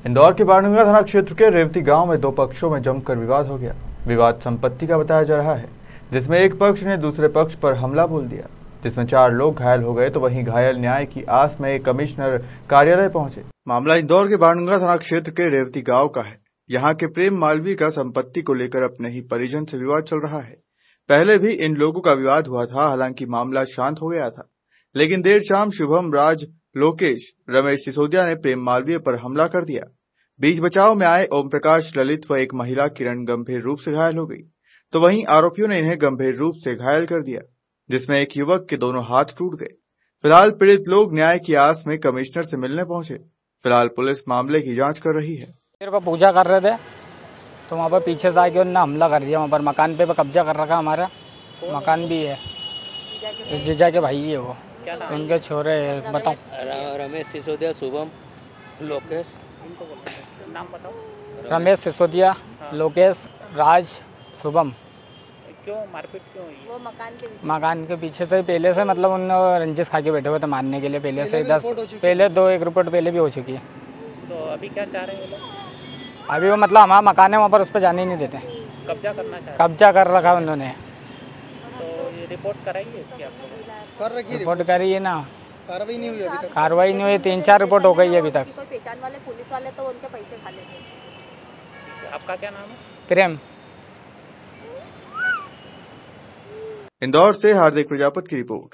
इंदौर के बाणगंगा थाना क्षेत्र के रेवती गांव में दो पक्षों में जमकर विवाद हो गया। विवाद संपत्ति का बताया जा रहा है, जिसमें एक पक्ष ने दूसरे पक्ष पर हमला बोल दिया, जिसमें 4 लोग घायल हो गए तो वहीं घायल न्याय की आस में एक कमिश्नर कार्यालय पहुंचे। मामला इंदौर के बाणगंगा थाना क्षेत्र के रेवती गांव का है। यहाँ के प्रेम मालवी का संपत्ति को लेकर अपने ही परिजन से विवाद चल रहा है। पहले भी इन लोगों का विवाद हुआ था, हालांकि मामला शांत हो गया था, लेकिन देर शाम शुभम, राज, लोकेश, रमेश सिसोदिया ने प्रेम मालवीय पर हमला कर दिया। बीच बचाव में आए ओम प्रकाश, ललित व एक महिला किरण गंभीर रूप से घायल हो गई, तो वहीं आरोपियों ने इन्हें गंभीर रूप से घायल कर दिया, जिसमें एक युवक के दोनों हाथ टूट गए। फिलहाल पीड़ित लोग न्याय की आस में कमिश्नर से मिलने पहुंचे। फिलहाल पुलिस मामले की जांच कर रही है। पूजा कर रहे थे तो वहाँ पर पीछे से आके उन्होंने हमला कर दिया। वहाँ पर मकान पे कब्जा कर रखा। हमारा मकान भी है, जीजा के भाई है वो, उनके छोरे। बताओ, रमेश सिसोदिया, शुभम, लोकेश। नाम बताओ। रमेश सिसोदिया, लोकेश, राज, शुभम। क्यों मारपीट क्यों हुई? वो मकान के पीछे से पहले से, मतलब उन रंजिश खा के बैठे हुए थे मारने के लिए। पहले से 10 पहले 2-1 रिपोर्ट पहले भी हो चुकी है। तो अभी क्या चाह रहे हैं वो लोग? अभी वो मतलब हमारा मकान है, वहाँ पर उस पर जाने ही नहीं देते। कब्जा करना चाहते हैं? कब्जा कर रखा उन्होंने। तो ये रिपोर्ट कराइए इसकी आप लोग? रिपोर्ट करी है ना, कार्रवाई नहीं हुई अभी तक। कार्रवाई नहीं हुई। 3-4 रिपोर्ट हो गई है अभी तक। कोई पहचान वाले पुलिस वाले तो उनके पैसे खा लेते हैं। आपका क्या नाम है? प्रेम। इंदौर से हार्दिक प्रजापति की रिपोर्ट।